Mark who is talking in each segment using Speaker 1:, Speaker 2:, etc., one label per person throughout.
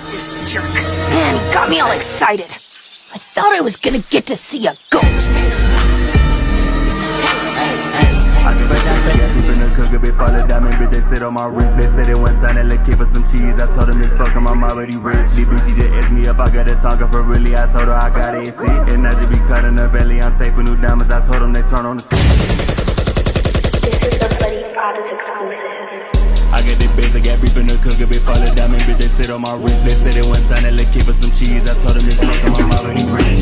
Speaker 1: This jerk. Man, he got me all excited. I thought I was gonna get to see a goat.
Speaker 2: Cook bit fall of diamond, bitch, they sit on my wrist. They said they went sign and looking for some cheese. I told them it's fuck 'em, I'm already rich. These bitches just asked me if I got a song for really. I told her I got it, see. And I just be cutting her belly. I'm safe with new diamonds. I told them they turn on the
Speaker 3: This is the Bloody Products exclusive.
Speaker 2: I got the biz, I got beef in the cook, a bit fall of diamond, bitch, they sit on my wrist. They said they went sign and looking for some cheese. I told them it's fuck 'em, I'm already rich.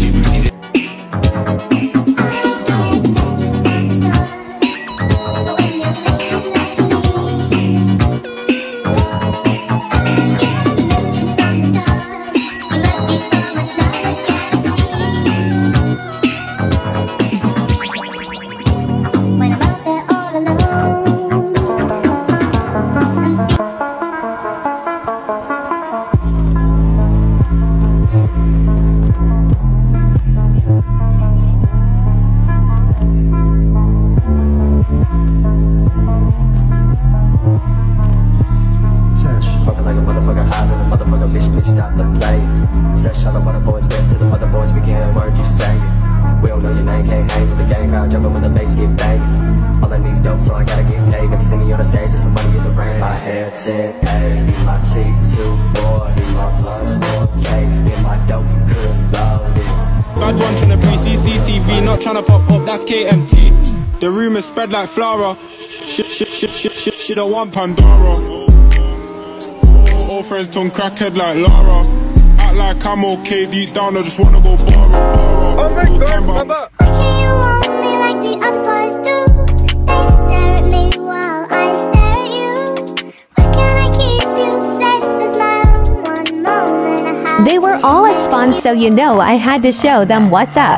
Speaker 4: Bad one tryna pre CCTV, not tryna pop up, that's KMT. The rumors spread like flour. She don't want Pandora. All friends turn crackhead like Lara. Act like I'm okay deep down, I just wanna go borrow.
Speaker 5: Oh my god, Baba!
Speaker 6: You want me like the other boys do. They stare at me while I stare at you. Why can't I keep you safe as my own one moment I have?
Speaker 7: They were all at Spawn, so you know I had to show them what's up.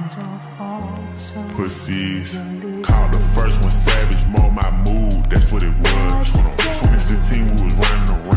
Speaker 8: Pussies. Call the first one savage, mold my mood, that's what it was. 2016 we was running around.